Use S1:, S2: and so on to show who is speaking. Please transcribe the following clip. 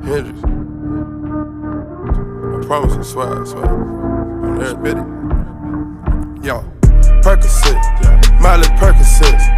S1: Hendrix. I promise you, swag. On every bit. Yo, Percocet, Miley Percocet.